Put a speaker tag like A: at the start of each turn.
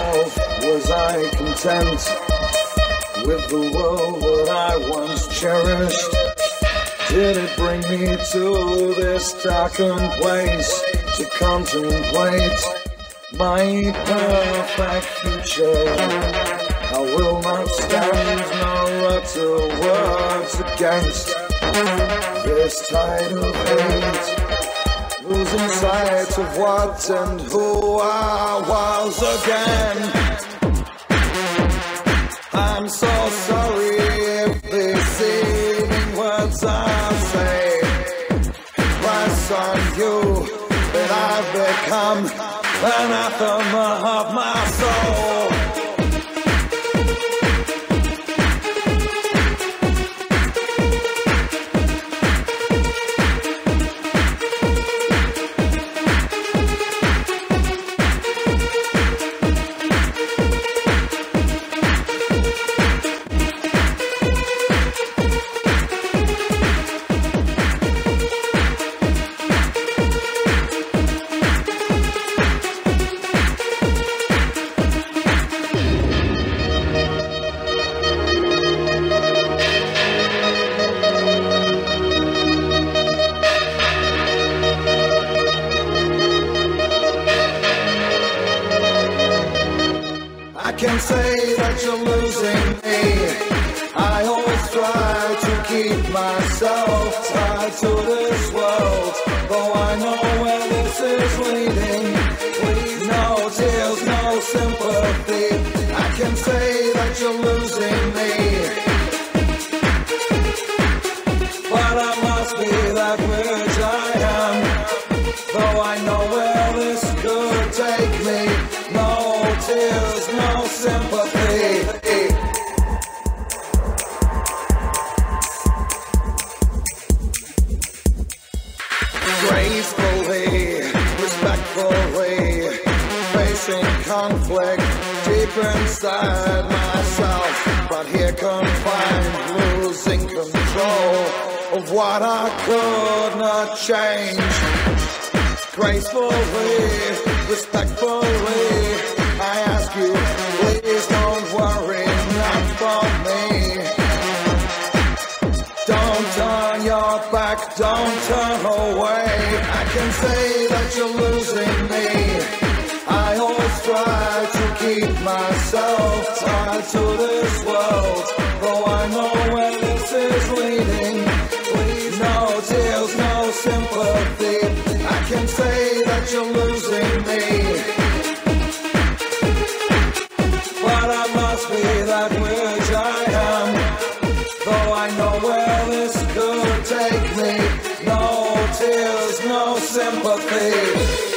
A: myself, was I content with the world that I once cherished? Did it bring me to this darkened place to contemplate my perfect future? I will not stand nor utter words against this tide of hate, losing sight of what and who I was again. I'm so sorry if this evening words I say press on you, that I've become anathema of my soul. I can say that you're losing me. I always try to keep myself tied to this world, though I know where this is leading. Please, no tears, no sympathy. I can say that you're losing me, but I must be that which I am, though I know where this could take me. No tears, no sympathy. Gracefully, respectfully, facing conflict deep inside myself, but here confined, losing control of what I could not change. Gracefully, respectfully, I ask you, please don't worry, not for me. Don't turn your back, don't turn away. I can say that you're losing me. I always try to keep myself tied to this world, though I know where this is leading. Please, no tears, no sympathy. I can say that you're losing me, but I must be that which I am, though I know where this could take me. No tears, no sympathy.